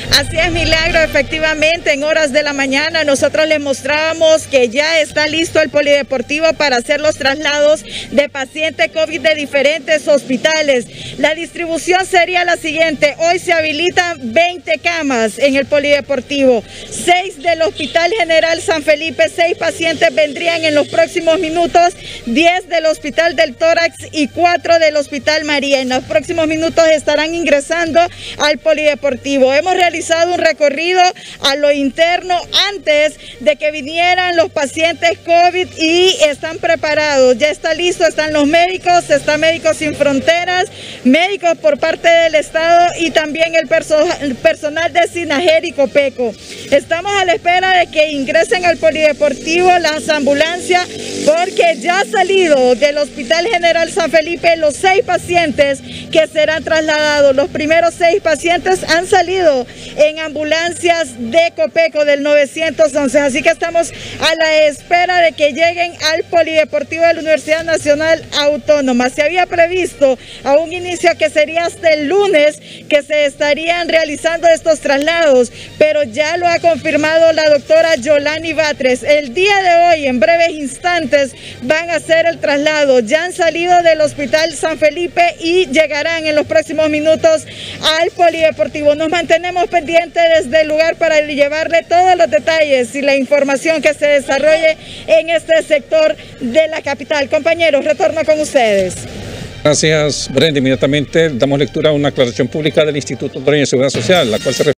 Así es, Milagro, efectivamente en horas de la mañana nosotros les mostrábamos que ya está listo el polideportivo para hacer los traslados de pacientes COVID de diferentes hospitales. La distribución sería la siguiente: hoy se habilitan 20 camas en el polideportivo, 6 del Hospital General San Felipe, 6 pacientes vendrían en los próximos minutos, 10 del Hospital del Tórax y 4 del Hospital María. En los próximos minutos estarán ingresando al polideportivo. Hemos realizado un recorrido a lo interno antes de que vinieran los pacientes COVID y están preparados. Ya está listo, están los médicos, está Médicos Sin Fronteras, médicos por parte del Estado y también el personal de SINAGER y COPECO. Estamos a la espera de que ingresen al polideportivo las ambulancias, porque ya ha salido del Hospital General San Felipe los 6 pacientes que serán trasladados. Los primeros 6 pacientes han salido en ambulancias de COPECO del 911, así que estamos a la espera de que lleguen al polideportivo de la Universidad Nacional Autónoma. Se había previsto a un inicio que sería hasta el lunes que se estarían realizando estos traslados, pero ya lo ha confirmado la doctora Yolani Batres. El día de hoy, en breves instantes, van a hacer el traslado. Ya han salido del Hospital San Felipe y llegarán en los próximos minutos al polideportivo. Nos mantenemos pendientes desde el lugar para llevarle todos los detalles y la información que se desarrolle en este sector de la capital. Compañeros, retorno con ustedes. Gracias, Brenda. Inmediatamente damos lectura a una aclaración pública del Instituto Hondureño de Seguridad Social, la cual se refiere